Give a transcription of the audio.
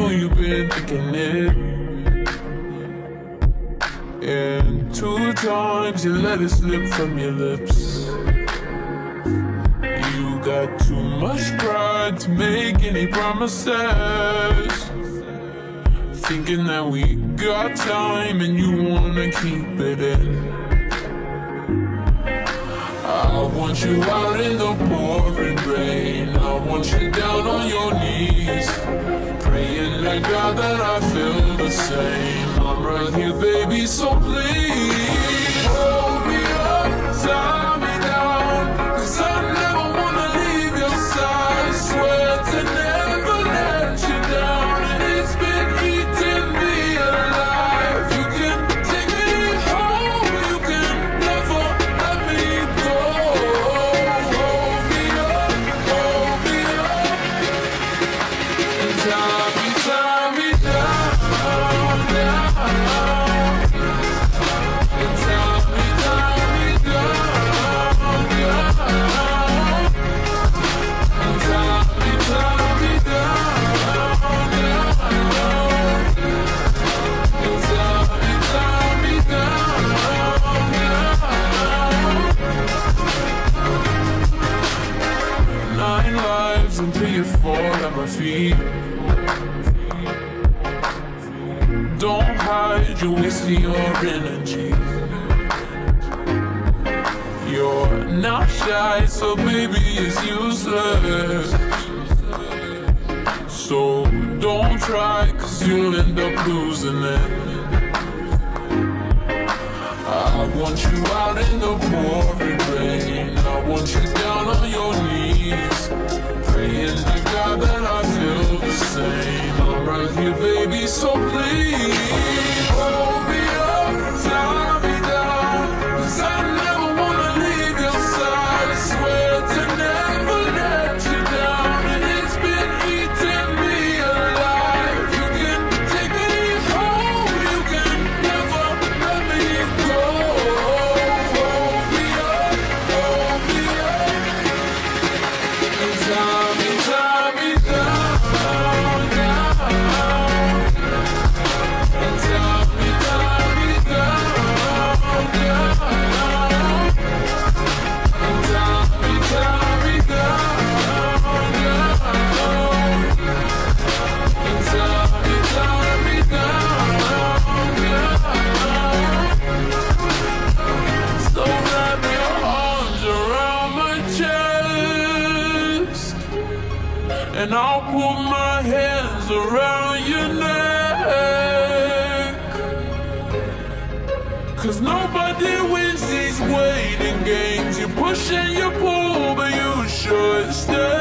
know you've been thinking it. And 2 times you let it slip from your lips. You got too much pride to make any promises, thinking that we got time and you wanna keep it in. I want you out in the pouring rain. I want you down on your knees, praying to God that I feel the same. I'm right here, baby, so please hold me up, tie me down, 'cause I never wanna leave your side. Swear to never let you down, and it's been eating me alive. You can take me home, you can never let me go. Hold me up, and tie me down, down. And tie me down, down. And tie me down, down. And tie me down, down. 9 lives until you fall at my feet. Don't hide, you're wasting your energy. You're not shy, so baby, it's useless. So don't try, 'cause you'll end up losing it. I want you out in the pouring rain. I want you down on your knees, praying to God that I feel the same. I'm right here, baby, so please hold me up, tie me down, 'cause I never wanna leave your side. Swear to never let you down, and it's been eating me alive. You can take me home, you can never let me go. Hold me up, and tie me down, down. And tie me down, down. And tie me down, down. And tie me down, down. So wrap your arms around my chest, and I'll put my hands around your neck. 'Cause nobody wins these waiting games. You push and you pull, but you should stay.